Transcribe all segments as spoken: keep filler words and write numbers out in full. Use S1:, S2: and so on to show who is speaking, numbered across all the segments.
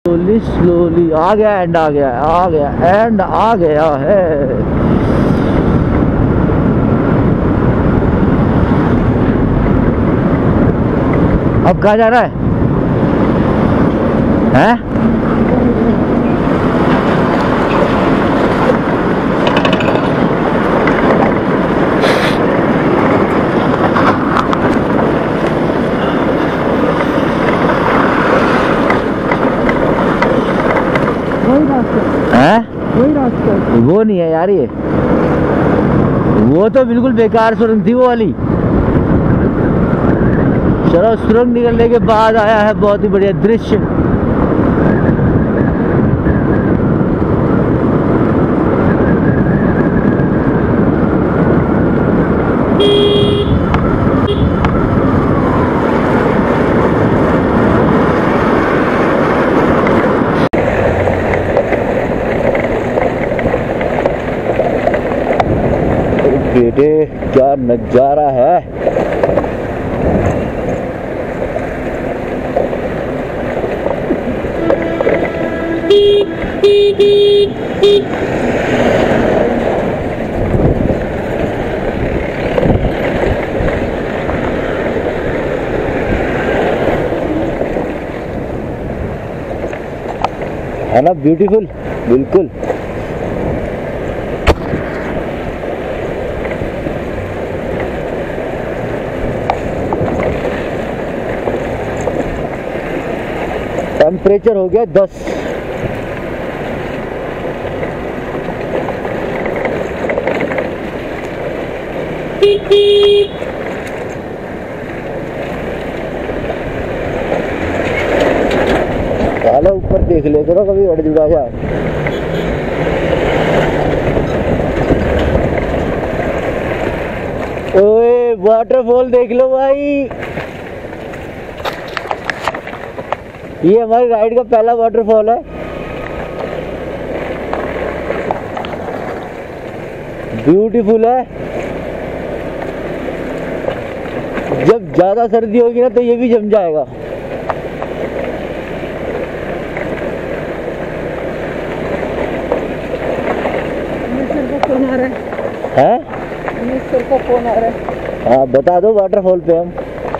S1: Slowly slowly आ गया, and आ गया, आ गया, एंड आ गया है। अब कहाँ जा रहा है? हैं? हैं? वही रास्ता, वो नहीं है यार, ये वो तो बिल्कुल बेकार सुरंग थी वो वाली। चलो, सुरंग निकलने के बाद आया है बहुत ही बढ़िया दृश्य। बेटे क्या नजारा है। है ना ब्यूटीफुल, बिल्कुल। टेम्परेचर हो गया दस। साला ऊपर देख ले करो कभी, अड़ जुड़ा हुआ। ओए वाटरफॉल देख लो भाई, ये हमारी राइड का पहला वाटरफॉल है। ब्यूटीफुल है। जब ज्यादा सर्दी होगी ना तो ये भी जम जाएगा। फोन आ रहा है, है? सर का फोन आ रहा है। हाँ बता दो वाटरफॉल पे हम।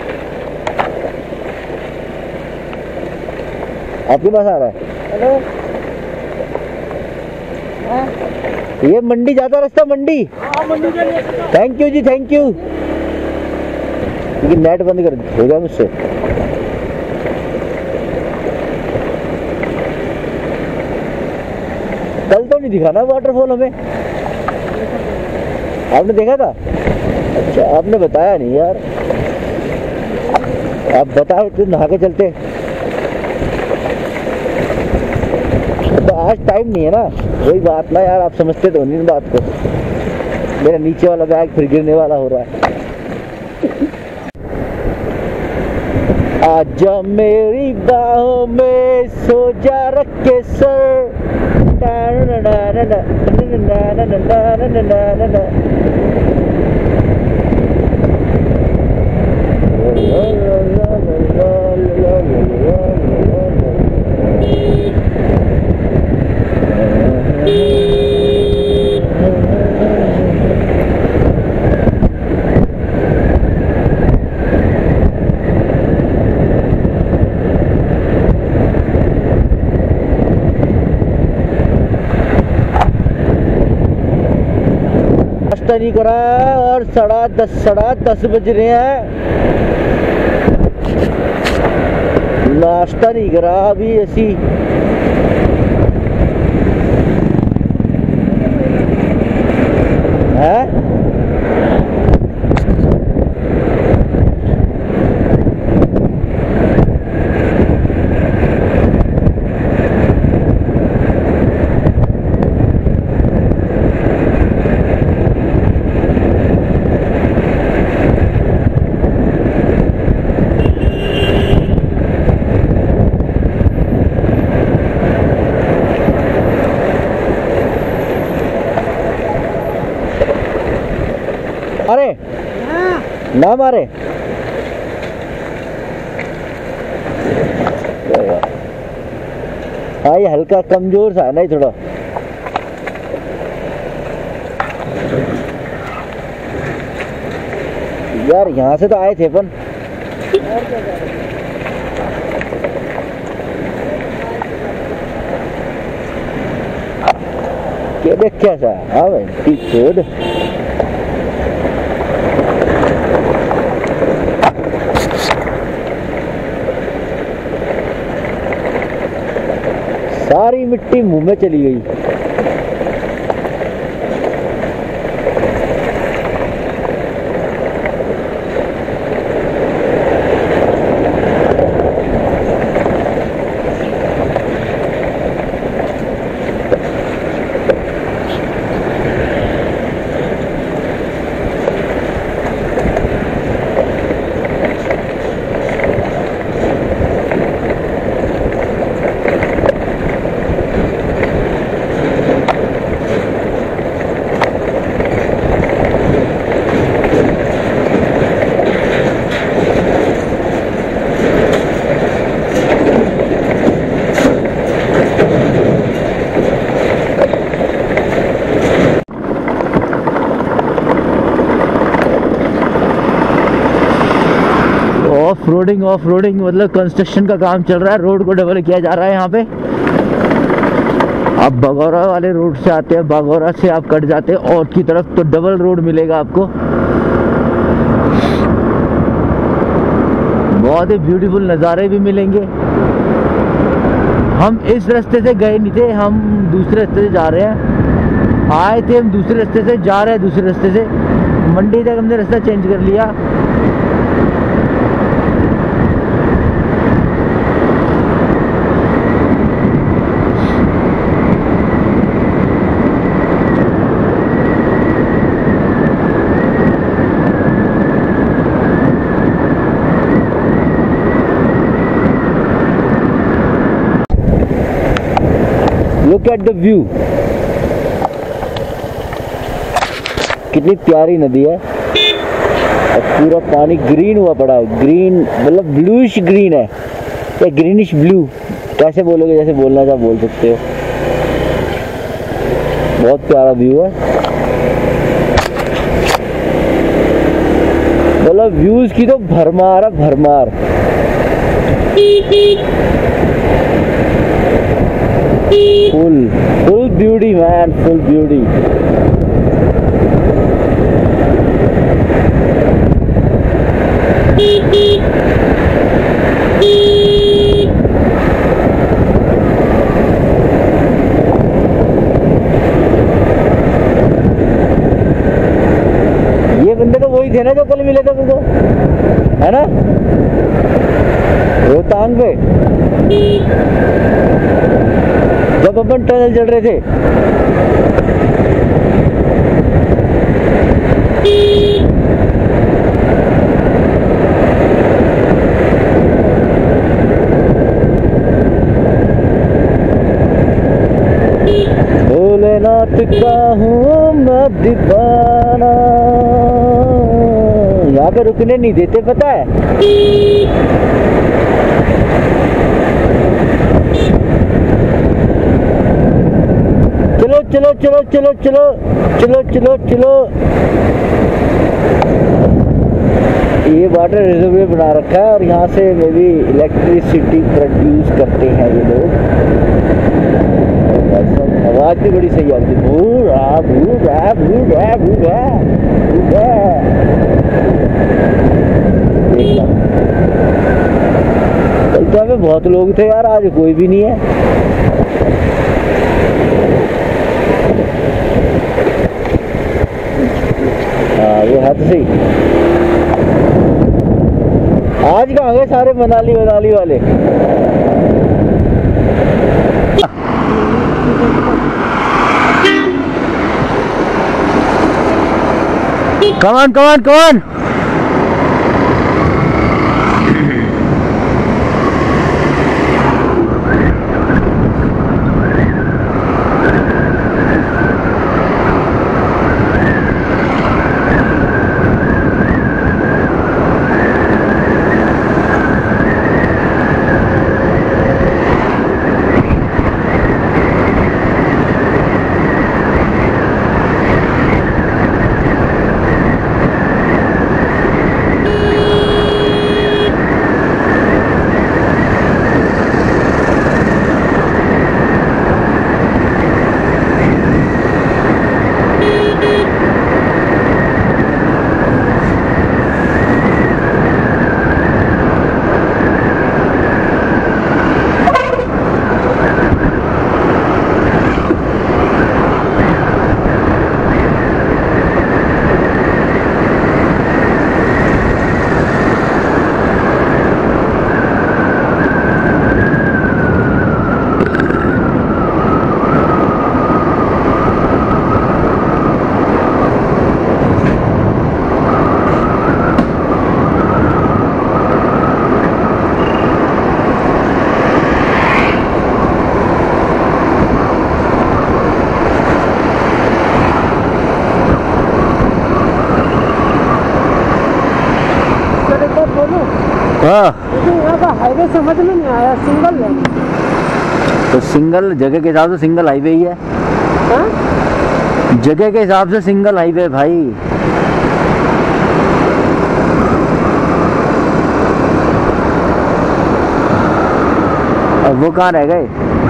S1: आपके पास आ रहा है? हेलो। हाँ? ये मंडी जाता रास्ता, मंडी। हाँ मंडी के लिए। Thank you ji, thank you. लेकिन नेट बंद कर देगा मुझसे। कल तो नहीं दिखा ना वाटरफॉल हमें, आपने देखा था? अच्छा आपने बताया नहीं यार, आप बताओ तो नहा के चलते। तो आज टाइम नहीं है ना, वही बात ना यार, आप समझते तो नहीं बात को। मेरा नीचे वाला बैग फिर गिरने वाला हो रहा है। आजा मेरी बाहों में सो जा रख के सर। नाश्ता नहीं करा और साढ़ा दस साढ़ा दस बज रहे हैं, नाश्ता नहीं करा अभी ऐसी। है अरे ना मारे। हाँ ये हल्का कमजोर सा है ना ये थोड़ा। यार यहाँ से तो आए थे अपन। क्या देख कैसा हाँ भाई ठीक छोड़। सारी मिट्टी मुंह में चली गई। ऑफ रोडिंग ऑफ रोडिंग मतलब कंस्ट्रक्शन का काम चल रहा है, रोड को डबल किया जा रहा है यहाँ पे। आप बगौरा वाले रोड से आते हैं, बगौरा से आप कट जाते हैं और की तरफ तो डबल रोड मिलेगा आपको। बहुत ही ब्यूटीफुल नज़ारे भी मिलेंगे। हम इस रास्ते से गए नहीं थे, हम दूसरे रास्ते से जा रहे हैं। आए थे हम दूसरे रास्ते से, जा रहे हैं दूसरे रास्ते से। मंडी तक हमने रास्ता चेंज कर लिया। Look at the view, कितनी प्यारी नदी है और पूरा पानी ग्रीन हुआ पड़ा है। ग्रीन मतलब ब्लूइश ग्रीन है या ग्रीनिश ब्लू, कैसे बोलोगे, जैसे बोलना चाहो बोल सकते हो। बहुत प्यारा व्यू है। मतलब व्यूज की तो भरमार है भरमार। Full full beauty man, full beauty. ये बंदे तो वही थे ना जो कल मिले थे तुमको, है ना, रोहतांग पे जब अपन टनल चल रहे थे। भोलेनाथ का हूँ मैं दीवाना। यहाँ पे रुकने नहीं देते पता है। चलो चलो चलो चलो चलो चलो चलो चलो। ये वाटर रिजर्व बना रखा है और यहाँ से मे भी इलेक्ट्रिसिटी प्रोड्यूस करते हैं ये लोग। आवाज भी बड़ी सही आती है। भूरा भूरा भूरा भूरा भूरा। कल तो हमें बहुत लोग थे यार, आज कोई भी नहीं है। हाँ ये हद सही। आज कहाँ गए सारे मनाली मनाली वाले। Come on, come on, come on. हाँ
S2: लेकिन यहाँ का हाईवे समझ में नहीं आया, सिंगल लेन।
S1: तो सिंगल जगह के हिसाब से सिंगल हाईवे ही है।
S2: हाँ?
S1: जगह के हिसाब से सिंगल हाईवे भाई। अब वो कहाँ रह गए?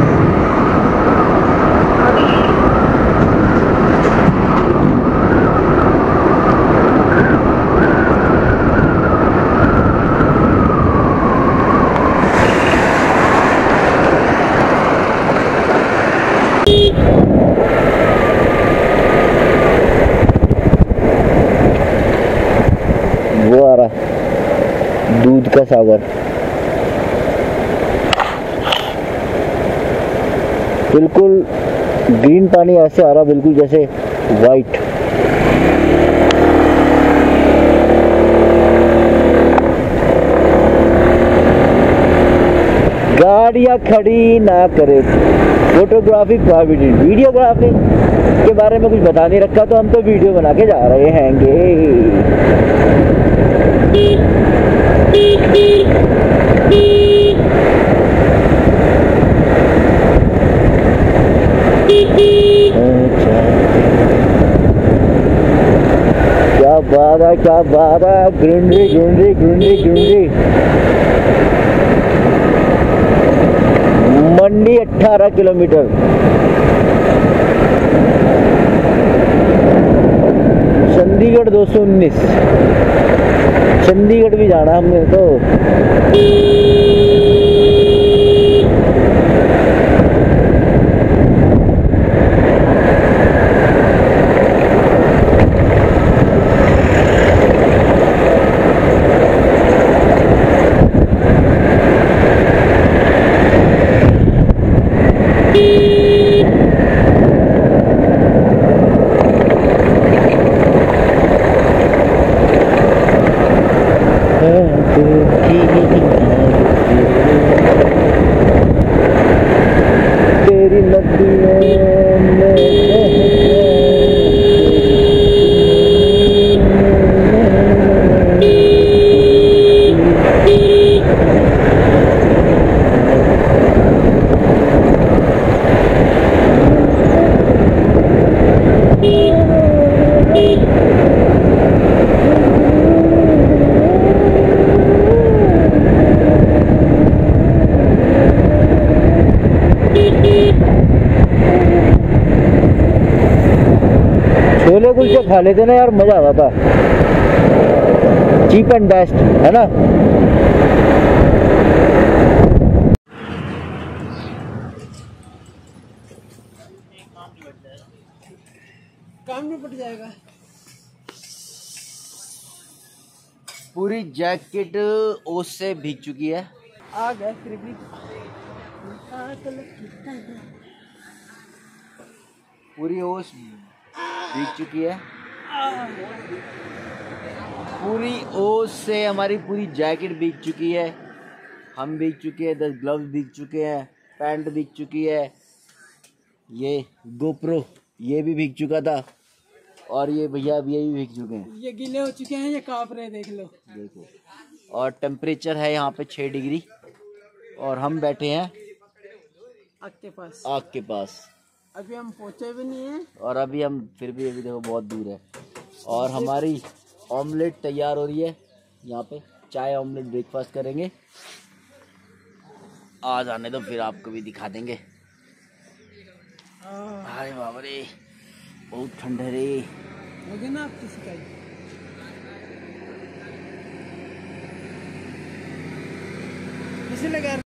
S1: वो आ रहा दूध का सागर। बिल्कुल ग्रीन पानी ऐसे आ रहा, बिल्कुल जैसे वाइट। गाड़ियां खड़ी ना करे, फोटोग्राफी प्रॉहिबिटेड। वीडियोग्राफी के बारे में कुछ बता नहीं रखा, तो हम तो वीडियो बना के जा रहे हैंगे। क्या बात है, क्या बात है। Greenery greenery greenery greenery. Mandi अठारह किलोमीटर। चंडीगढ़ दो सौ उन्नीस। चंडीगढ़ भी जाना हमने तो। तेरी नदियों में छोले कुलचे खा लेते ना यार, मजा आ जाता। चीप एंड बेस्ट है ना।
S2: काम नहीं पड़ जाएगा।
S1: पूरी जैकेट ओस से भीग चुकी है।
S2: आ गए फिर भी।
S1: पूरी ओस भीग चुकी है। पूरी ओस से हमारी पूरी जैकेट भीग चुकी है। हम भीग चुके हैं, दस ग्लव्स भीग चुके हैं, पैंट भीग चुकी है, ये गोप्रो ये भी भीग चुका था, और ये भैया अब ये भी भीग चुके हैं।
S2: ये गीले हो चुके हैं, ये कांप रहे, देख लो।
S1: देखो, और टेम्परेचर है यहाँ पे छः डिग्री, और हम बैठे हैं
S2: आग के पास।
S1: आग के पास।
S2: अभी हम पहुंचे भी नहीं हैं, और
S1: अभी हम फिर भी अभी देखो बहुत दूर है। और हमारी ऑमलेट तैयार हो रही है यहाँ पे। चाय ऑमलेट ब्रेकफास्ट करेंगे। आ जाने दो, फिर आपको भी दिखा देंगे। अरे बाबा रे, बहुत ठंड है रे।
S2: लगे ना आपकी शिकायत। किसी लगा